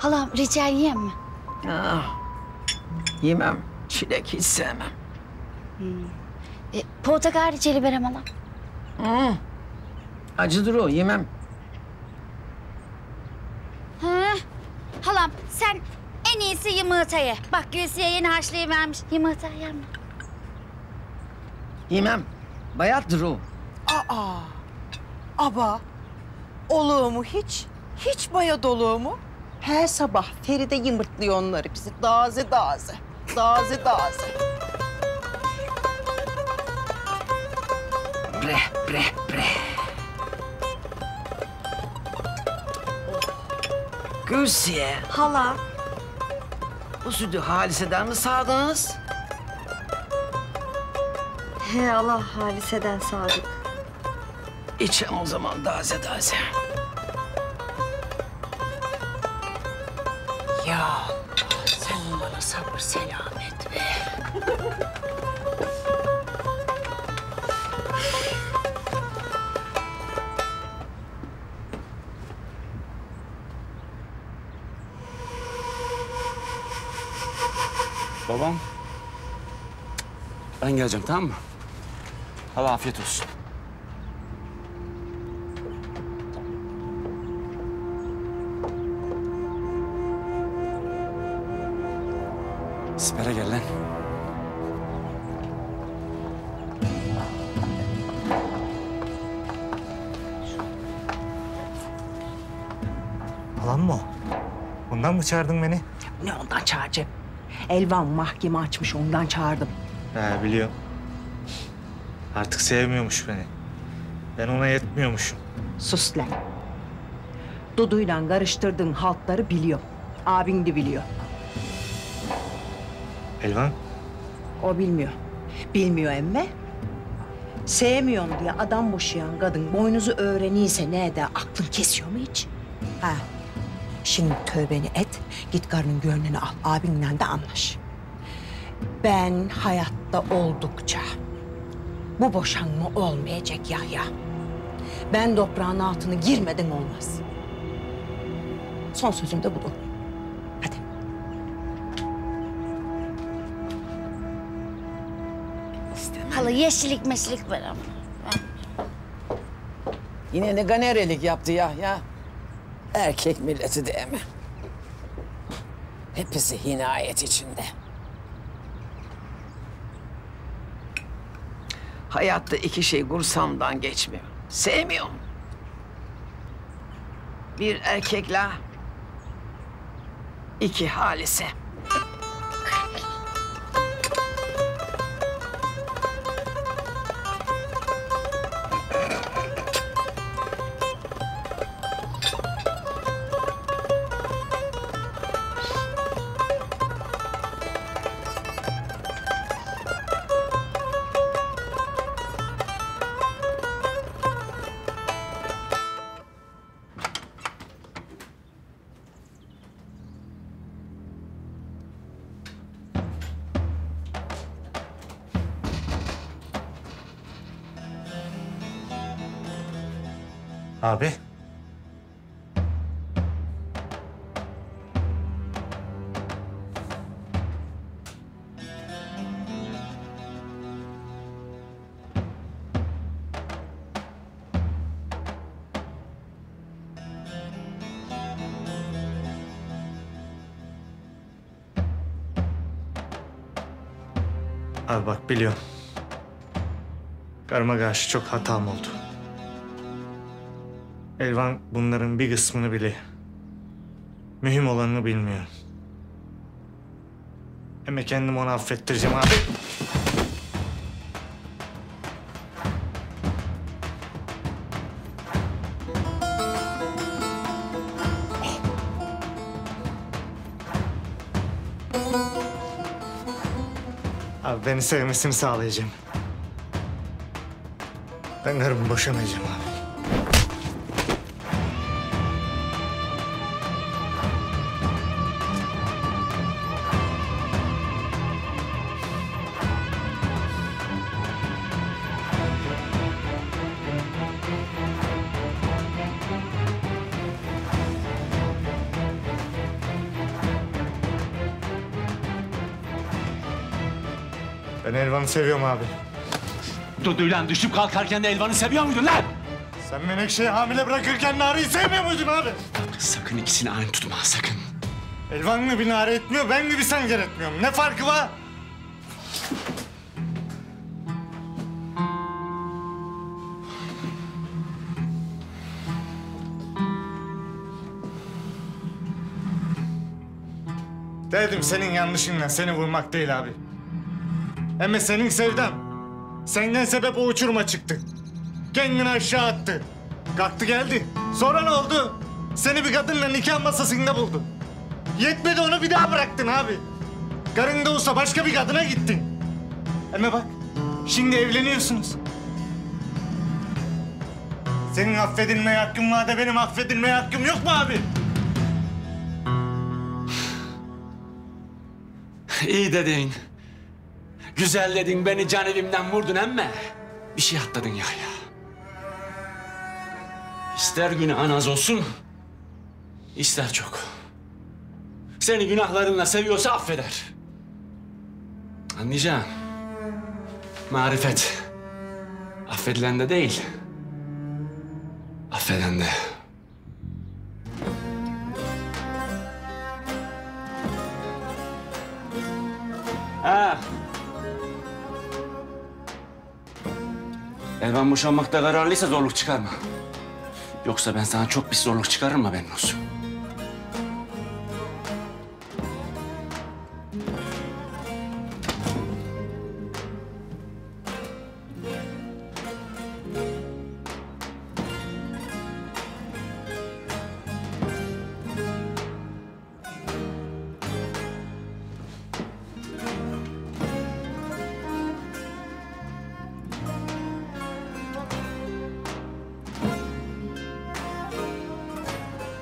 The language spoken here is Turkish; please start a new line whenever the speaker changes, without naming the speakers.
Halam rica yiyeyim mi?
Ah, yemem. Çilek hiç sevmem.
Portakal reçeli verem halam.
Acıdır o, yemem.
Halam sen en iyisi yumurta ye. Bak Gülsiye yeni haşlayıvermiş. Yumurta yer mi?
Yemem. Bayattır o.
Aba, oluğu mu hiç? Hiç baya doluğu mu? Her sabah Feride yımırtlıyor onları bizi. Daze daze, daze daze.
Bre, bre, bre. Gülsiye,
Hala.
bu sütü Halise'den mi sağdınız?
He Allah Halise'den Sadık.
İçem o zaman taze taze.
Ya sen bana sabır selamet ver.
Babam. Ben geleceğim, tamam mı? Hadi afiyet olsun. Sipere gel lan.
Halam mı o? Bundan mı çağırdın beni?
Ne ondan çağıracağım? Elvan mahkeme açmış ondan çağırdım.
He biliyorum. Artık sevmiyormuş beni. Ben ona yetmiyormuşum.
Sus lan. Dudu'yla karıştırdığın haltları biliyorum. Abin de biliyor.
Elvan,
O bilmiyor. Bilmiyor emme. Sevmiyorum diye adam boşayan kadın boynuzu öğreniyse ne eder? Aklın kesiyor mu hiç? Ha. Şimdi tövbeni et. Git karının gönlünü al. Abinle de anlaş. Ben hayatta oldukça bu boşanma olmayacak Yahya. Ben toprağın altına girmeden olmaz. Son sözüm de budur. Hadi.
Hala yeşillik meşilik verem.
Yine ne ganerelik yaptı ya. Erkek milleti değil mi? Hepsi hinayet içinde. Hayatta iki şey kursamdan geçmiyor. Sevmiyorum. Bir erkekle, iki Halise.
abi. Abi bak biliyorum. Karıma karşı çok hatam oldu. Elvan bunların bir kısmını biliyor. Mühim olanını bilmiyor. Ama kendimi ona affettireceğim abi. Abi beni sevmesini sağlayacağım. Ben karımı boşamayacağım abi. Ben Elvan'ı seviyorum abi.
Duduyla düşüp kalkarken de Elvan'ı seviyor muydun lan?
Sen Menekşe'yi hamile bırakırken Nare'yi sevmiyor muydun abi?
Sakın ikisini aynı tutma, sakın.
Elvan mı bir Nare etmiyor, ben mi bir Sencer etmiyorum? Ne farkı var? Dedim senin yanlışınla seni vurmak değil abi. Ama senin sevdan. Senden sebep o uçuruma çıktı. Kendini aşağı attı. Kalktı geldi. Sonra ne oldu? Seni bir kadınla nikah masasında buldu. Yetmedi onu bir daha bıraktın abi. Karın da olsa başka bir kadına gittin. Ama bak şimdi evleniyorsunuz. Senin affedilmeye hakkın var da benim affedilmeye hakkım yok mu abi?
İyi dedin. Güzel dedin, beni can evimden vurdun emme. Bir şey atladın ya. İster günahın az olsun, ister çok. Seni günahlarınla seviyorsa affeder. Anlayacağım. Marifet. Affedilen de değil, affeden de. Ha. Elvan boşanmakta kararlıysa zorluk çıkarma. Yoksa ben sana çok pis zorluk çıkarırım, haberin olsun.